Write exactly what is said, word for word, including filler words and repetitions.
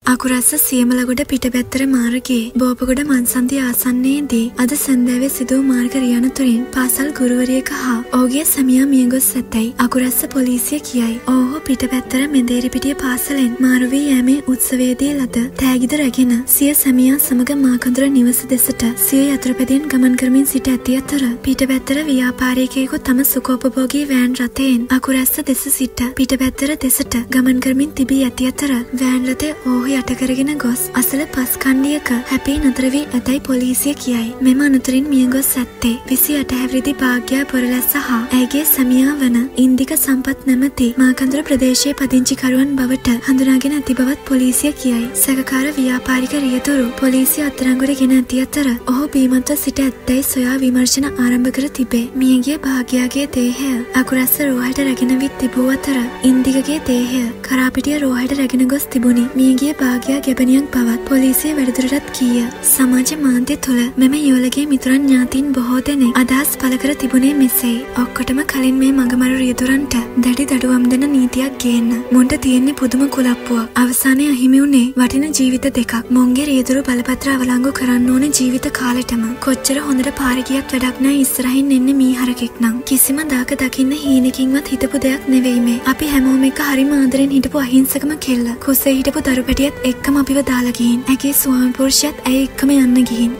අකුරැස්ස සියමලගොඩ පිටපැත්තර මාර්ගයේ බෝපගොඩ මන්සන්ධි ආසන්නයේදී අද සන්ධ්‍යාවේ සිදු වූ මාර්ග රියනතුරින් පාසල් ගුරුවරියක හා ඔහුගේ සැමියා මියගොස් ඇතැයි අකුරැස්ස පොලිසිය කියයි. ඔහු පිටපැත්තර මෙදේරිපිටිය පාසලෙන් මාරු වී යෑමේ උත්සවයේදී ලද තෑගිද රැගෙන සිය සැමියා සමග මාකඳුර නිවස දෙසට සිය යතුරුපැදියෙන් ගමන් කරමින් සිට ඇති අතර පිටපැත්තර ව්‍යාපාරිකයෙකු තම සුඛෝපභෝගී වෑන් රථයෙන් අකුරැස්ස දෙස සිට පිටපැත්තර දෙසට ගමන් කරමින් තිබී ඇති අතර වෑන් රථය ඔහු යට කරගෙන ගොස් අසල පස් කණ්ඩියක හැපී නතර වී ඇතැයි පොලිසිය කියයි. මෙම අනතුරින් මියගොස් ඇත්තේ විසි අට හැවිරිදි භාග්‍යා පොරලැස්ස හා ඇයගේ සැමියා වන ඉන්දික සම්පත් නැමැති මාකඳුර ප්‍රදේශයේ පදිංචිකරුවන් බවට හඳුනාගෙන ඇති බවත් පොලිසිය කියයි. සැකකාර ව්‍යාපාරික රියතුරු පොලිසිය අත්අඩංගුවට ගෙන ඇති අතර ඔහු බීමත්ව සිට ඇත්තැයි සොයා විමර්ශන ආරම්භ කර තිබේ. මියගිය භාග්‍යාගේ දේහය අකුරැස්ස රෝහලට රැගෙන විත් තිබූ අතර ඉන්දිකගේ දේහය කරාපිටිය රෝහලට රැගෙන ගොස් තිබුණි. මියගිය භාග්‍යා ගැබණියක් බවත් පොලිසිය වැඩිදුරටත් කීය. සමාජ මාධ්‍ය තුළ මෙම යුවලගේ මිතුරන් ඥාතීන් බොහෝ දෙනෙක් අදහස් පළ කර තිබුණේ මෙසේ. ඔක්කොටම කලින් මේ මගමරු රියදුරන්ට දැඩි දඩුවම් දෙන නීතියක් ගේන්න. මුන්ට තියෙන්නේ පුදුම කුලප්පුවක්. අවසානයේ අහිමි වුණේ වටින ජීවිත දෙකක්. මුන්ගේ රියදුරු බලපත්‍ර අවලංගු කරන්න ඕනේ ජීවිත කාලෙටම. කොච්චර හොඳට පාරේ ගියත් වැඩක් නැහැ ඉස්සරහින් එන්නේ මීහරකෙක් නම්. කිසිම දාක දකින්න හීනකින්වත් හිතපු දෙයක් නෙවෙයි මේ. අපි හැමෝම එක හරිම ආදරෙන් හිටපු අහිංසකම කෙල්ල. කුසේ හිටපු දරු පැටියත් එක්කම අපිව දාලා ගිහින්. ඇගේ ස්වාමි පුරුෂයත් ඇය එක්කම යන්න ගිහින්.